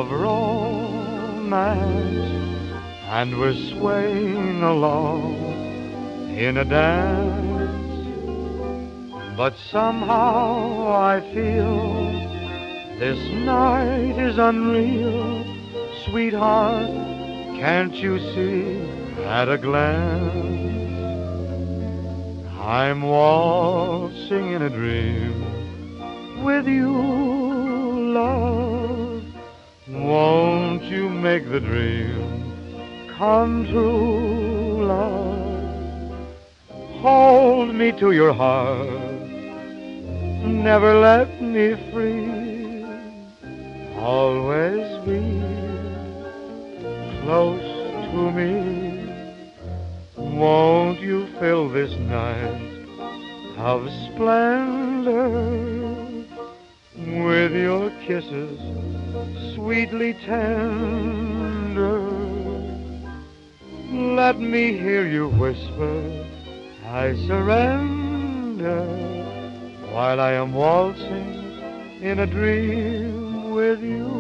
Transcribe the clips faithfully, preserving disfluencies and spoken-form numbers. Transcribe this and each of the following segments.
of romance, and we're swaying along in a dance. But somehow I feel this night is unreal. Sweetheart, can't you see at a glance? I'm waltzing in a dream with you, love. Won't you make the dream come true, love? Hold me to your heart, never let me free. Always be close to me. Won't you fill this night of splendor with your kisses sweetly tender? Let me hear you whisper, I surrender, while I am waltzing in a dream with you.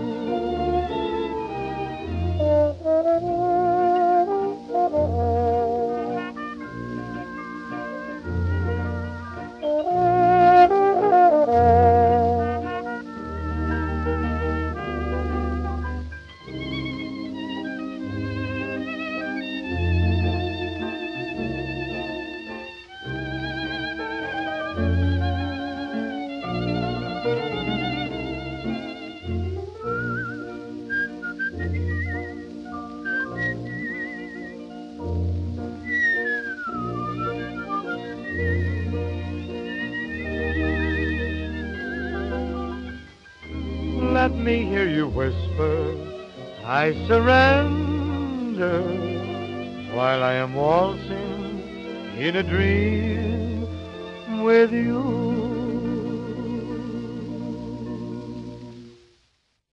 Let me hear you whisper, I surrender, while I am waltzing in a dream with you.